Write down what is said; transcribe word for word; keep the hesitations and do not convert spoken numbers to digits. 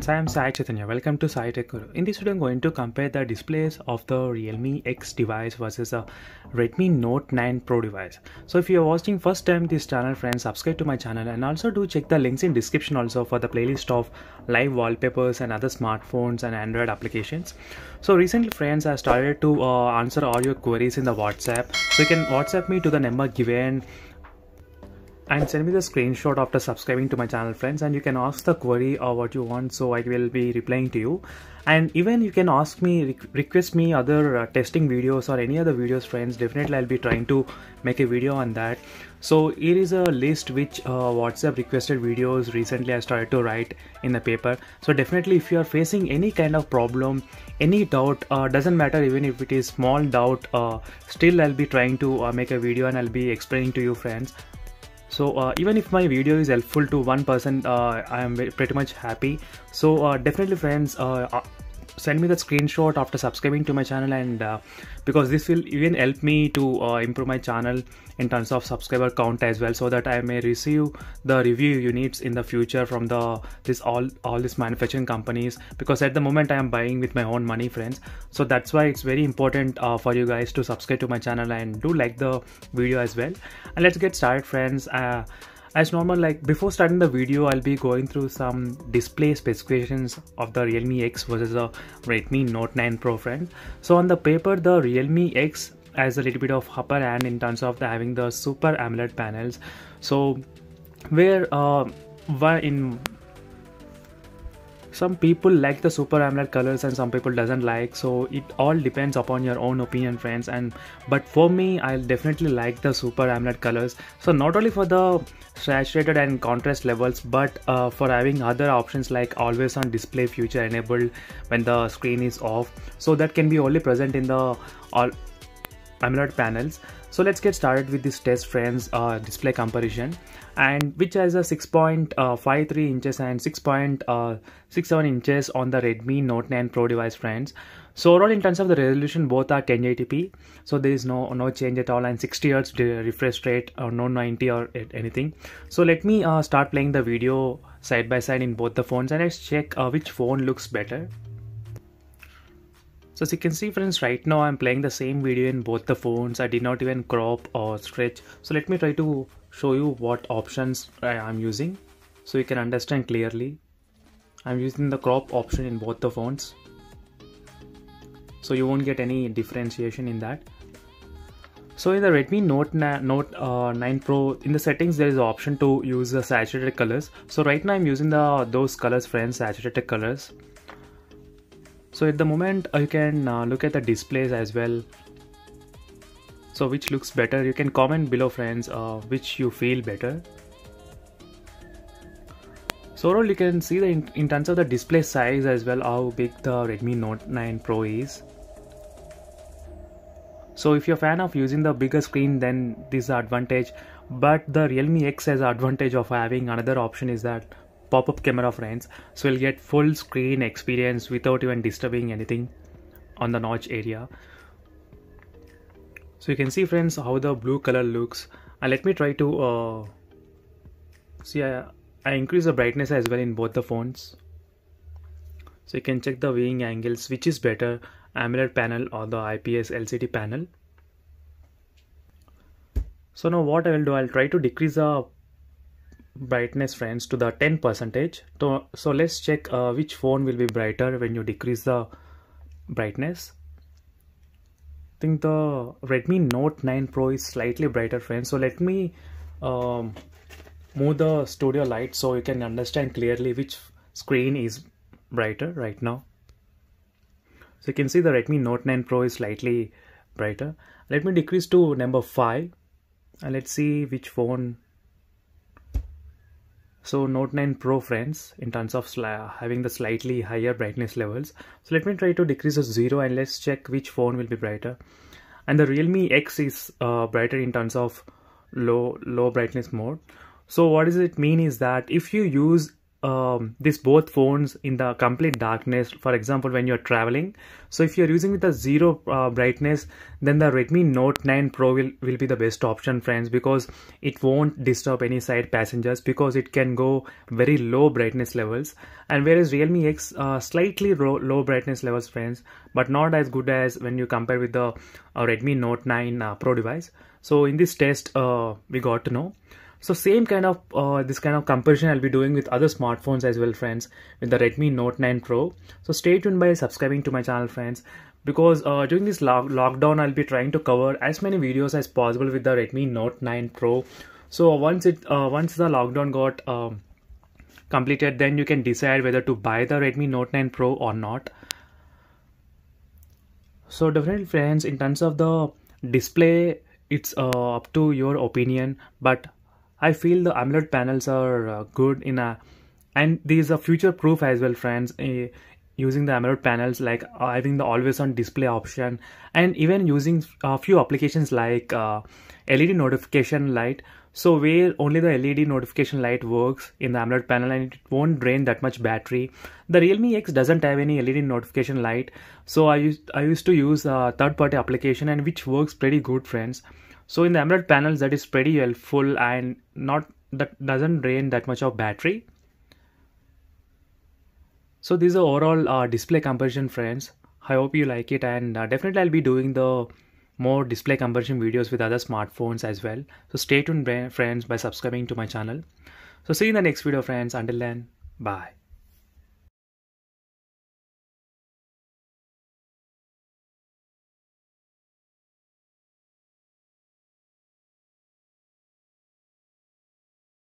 friends, I am Sai Chaitanya. Welcome to Sai Tech Guru. In this video, I'm going to compare the displays of the Realme X device versus a Redmi Note nine Pro device. So if you are watching first time this channel, friends, subscribe to my channel and also do check the links in description also for the playlist of live wallpapers and other smartphones and Android applications. So recently, friends, I started to uh, answer all your queries in the WhatsApp. So you can WhatsApp me to the number given and send me the screenshot after subscribing to my channel, friends, and you can ask the query or what you want, so I will be replying to you. And even you can ask me, request me other uh, testing videos or any other videos, friends. Definitely I'll be trying to make a video on that. So here is a list which uh, WhatsApp requested videos recently I started to write in the paper. So definitely if you are facing any kind of problem, any doubt, uh, doesn't matter even if it is small doubt, uh, still I'll be trying to uh, make a video and I'll be explaining to you, friends. So uh, even if my video is helpful to one person, uh, I am pretty much happy. So uh, definitely, friends, uh, uh, send me the screenshot after subscribing to my channel, and uh, because this will even help me to uh, improve my channel in terms of subscriber count as well, so that I may receive the review units in the future from the this all all these manufacturing companies, because at the moment I am buying with my own money, friends. So that's why it's very important uh, for you guys to subscribe to my channel and do like the video as well. And let's get started, friends. uh, As normal, like before starting the video, I'll be going through some display specifications of the Realme X versus the Redmi Note nine Pro, friend. So on the paper, the Realme X has a little bit of upper hand in terms of the having the Super AMOLED panels. So where uh, in some people like the Super AMOLED colors and some people doesn't like, so it all depends upon your own opinion, friends. And but for me, I'll definitely like the Super AMOLED colors. So not only for the saturated and contrast levels, but uh, for having other options like always on display feature enabled when the screen is off, so that can be only present in the all AMOLED panels. So let's get started with this test, friends. Uh, display comparison, and which has a six point five three inches and six point six seven inches on the Redmi Note nine Pro device, friends. So overall in terms of the resolution, both are ten eighty p, so there is no no change at all, and sixty hertz refresh rate, or no ninety or anything. So let me uh, start playing the video side by side in both the phones, and let's check uh, which phone looks better. So as you can see, friends, right now I'm playing the same video in both the phones. I did not even crop or stretch. So let me try to show you what options I am using so you can understand clearly. I'm using the crop option in both the phones, so you won't get any differentiation in that. So in the Redmi Note, Note uh, nine Pro, in the settings there is an option to use the saturated colors. So right now I'm using the those colors, friends, saturated colors. So at the moment uh, you can uh, look at the displays as well. So which looks better? You can comment below, friends, uh, which you feel better. So overall you can see the in, in terms of the display size as well, how big the Redmi Note nine Pro is. So if you're a fan of using the bigger screen, then this is the advantage. But the Realme X has the advantage of having another option, is that pop-up camera, friends. So you'll get full screen experience without even disturbing anything on the notch area. So you can see, friends, how the blue color looks. And let me try to uh, see, I, I increase the brightness as well in both the phones. So you can check the viewing angles, which is better, AMOLED panel or the I P S L C D panel. So now what I will do, I'll try to decrease the brightness, friends, to the ten percentage. So, so let's check uh, which phone will be brighter when you decrease the brightness. I think the Redmi Note nine Pro is slightly brighter, friends. So let me um, move the studio light so you can understand clearly which screen is brighter right now. So you can see the Redmi Note nine Pro is slightly brighter. Let me decrease to number five and let's see which phone. So Note nine Pro, friends, in terms of having the slightly higher brightness levels. So let me try to decrease to zero and let's check which phone will be brighter. And the Realme X is uh, brighter in terms of low low brightness mode. So what does it mean is that if you use um, these both phones in the complete darkness, for example when you're traveling. So if you're using with a zero uh, brightness, then the Redmi Note nine Pro will, will be the best option, friends, because it won't disturb any side passengers, because it can go very low brightness levels. And whereas Realme X uh, slightly low, low brightness levels, friends, but not as good as when you compare with the uh, Redmi Note nine uh, Pro device. So in this test uh, we got to know. So same kind of uh, this kind of comparison I'll be doing with other smartphones as well, friends, with the Redmi Note nine Pro. So stay tuned by subscribing to my channel, friends, because uh, during this lock lockdown I'll be trying to cover as many videos as possible with the Redmi Note nine Pro. So once it uh, once the lockdown got um, completed, then you can decide whether to buy the Redmi Note nine Pro or not. So definitely, friends, in terms of the display, it's uh, up to your opinion, but I feel the AMOLED panels are uh, good in a, and these are future proof as well, friends, uh, using the AMOLED panels, like uh, having the always on display option, and even using a few applications like uh, L E D notification light. So where only the L E D notification light works in the AMOLED panel and it won't drain that much battery. The Realme X doesn't have any L E D notification light, so I used I used to use a third-party application, and which works pretty good, friends. So in the AMOLED panels, that is pretty helpful, and not that doesn't drain that much of battery. So this is the overall uh, display comparison, friends. I hope you like it, and uh, definitely I'll be doing the more display comparison videos with other smartphones as well. So stay tuned, friends, by subscribing to my channel. So see you in the next video, friends. Until then, bye.